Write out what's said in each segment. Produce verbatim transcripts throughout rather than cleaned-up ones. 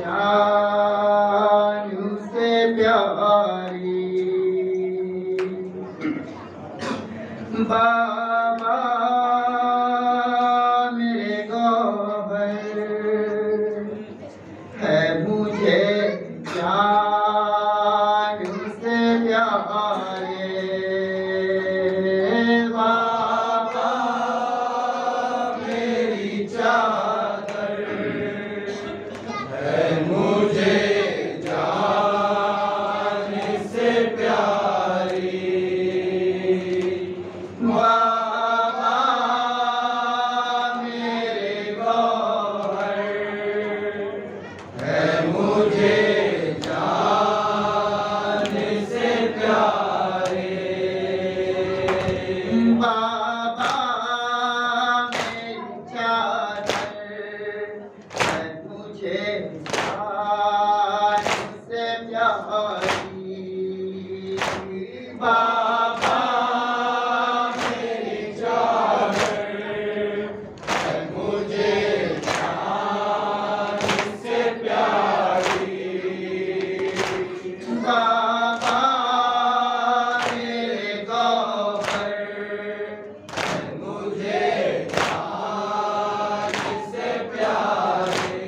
जान से प्यारी। बाबा मेरे गौहर है मुझे जान से प्यारे। बाबा मेरी चादर है मुझे जान से प्यारी। बाबा मेरे गौहर है मुझे जान से प्यारे। बाबा मेरी चादर है मुझे जान से प्यारी। बाबा मेरी चादर है मुझे जान से प्यारी। बाबा मेरे गौहर है मुझे जान से प्यारे।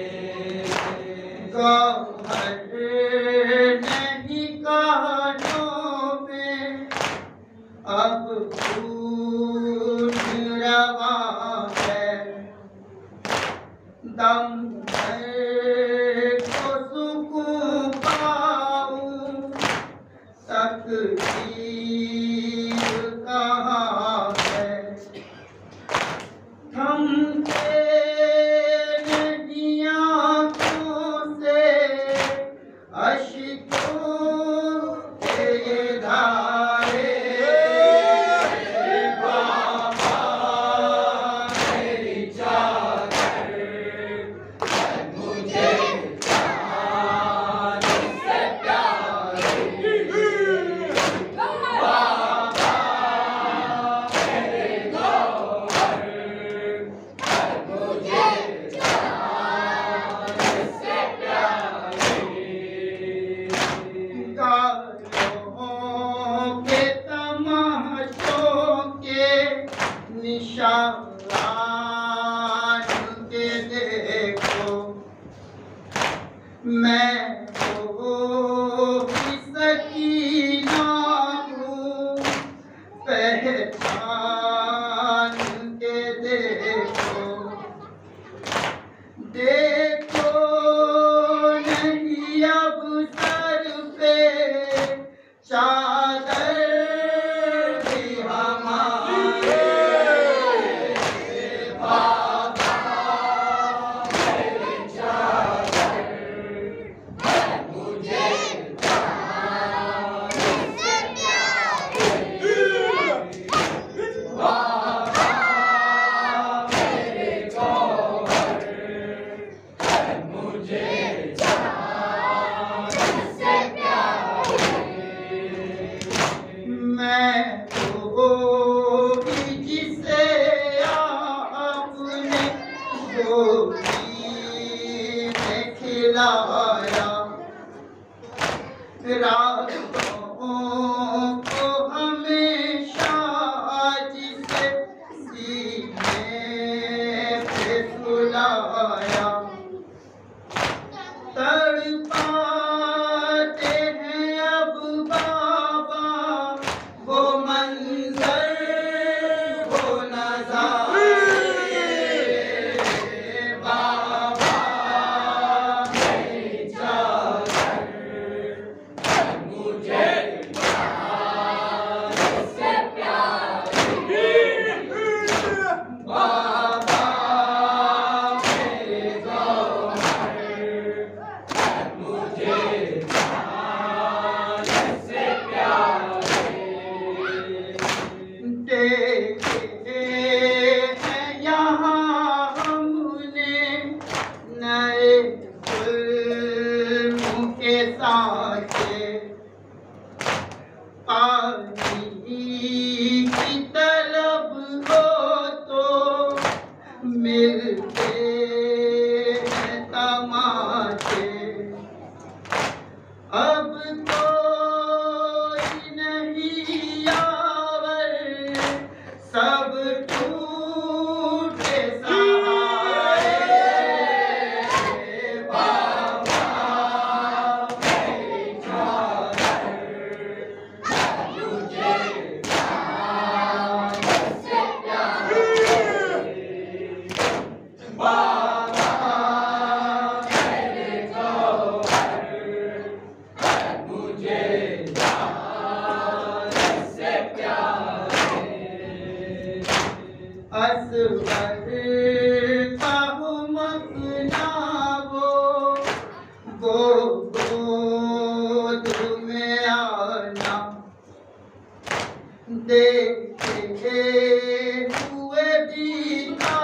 गौहर नहीं कानों में अब खून रवा है। दम भर को सुकून पाऊं तकदीर कहाँ है। थमते नहीं आँखों से अश्कों के ये धारे। बाबा मेरी चादर है मुझे जान से प्यारी। बाबा मेरे गौहर है मुझे जान से प्यारी। गालों के तमाशों के निशान के देखो। मैं तो सकीना हूँ पहचान के देखो। देखो नहीं अब सर पे चादर भी हमारे। बाबा मेरी चादर है मुझे जान से प्यारी। बाबा मेरे गौहर है मुझे जान से प्यारी। मैं तो जिसे आपने गोदी में खिलाया। रातों को हमेशा जिसे सीने पे सुलाया। तड़पाते हैं अब बाबा वो मंजर वो नज़ारे। बाबा मेरी चादर है मुझे जान से प्यारी। बाबा मेरे गौहर है मुझे जान से प्यारी। देखे हैं यहाँ हमने नए जुल्म के सांचे। पानी की तलब हो तो मिलते हैं तमाचे। असवर कहु मखनावो गोद में आना देखे हुए दीना